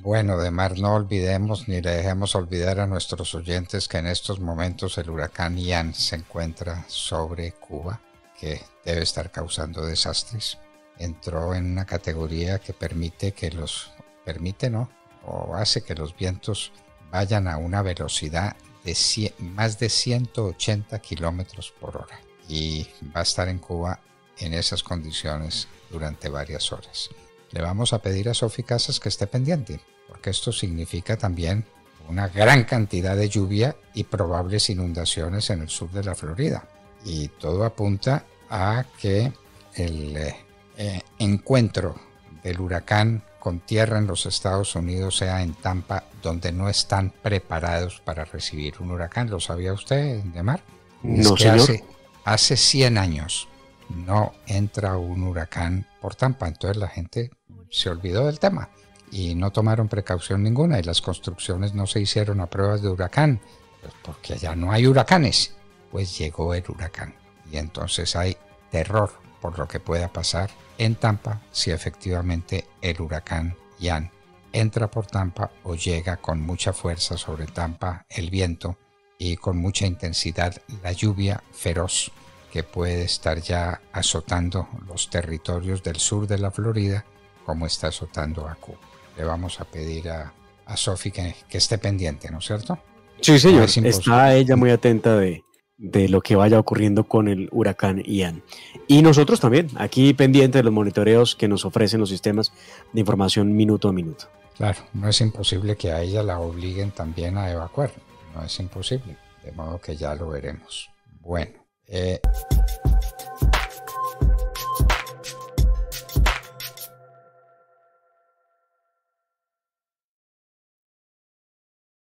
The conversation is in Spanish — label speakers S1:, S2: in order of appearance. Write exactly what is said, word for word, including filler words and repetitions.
S1: Bueno, de mar no olvidemos ni le dejemos olvidar a nuestros oyentes que en estos momentos el huracán Ian se encuentra sobre Cuba, que debe estar causando desastres. Entró en una categoría que permite que los, permite no, o hace que los vientos vayan a una velocidad de cien, más de ciento ochenta kilómetros por hora. Y va a estar en Cuba en esas condiciones durante varias horas. Le vamos a pedir a Sofi Casas que esté pendiente, porque esto significa también una gran cantidad de lluvia y probables inundaciones en el sur de la Florida. Y todo apunta a que el eh, encuentro del huracán con tierra en los Estados Unidos sea en Tampa, donde no están preparados para recibir un huracán. ¿Lo sabía usted, Demar?
S2: No,
S1: es que
S2: señor.
S1: Hace, hace cien años no entra un huracán por Tampa, entonces la gente se olvidó del tema y no tomaron precaución ninguna y las construcciones no se hicieron a pruebas de huracán, pues porque allá no hay huracanes. Pues llegó el huracán y entonces hay terror por lo que pueda pasar en Tampa si efectivamente el huracán Ian entra por Tampa o llega con mucha fuerza sobre Tampa el viento y con mucha intensidad la lluvia feroz que puede estar ya azotando los territorios del sur de la Florida como está azotando a Cuba. Le vamos a pedir a, a Sofi que, que esté pendiente, ¿no es cierto?
S2: Sí, señor.
S1: No es
S2: está ella muy atenta de, de lo que vaya ocurriendo con el huracán Ian. Y nosotros también, aquí pendientes de los monitoreos que nos ofrecen los sistemas de información minuto a minuto.
S1: Claro, no es imposible que a ella la obliguen también a evacuar. No es imposible. De modo que ya lo veremos. Bueno. Eh,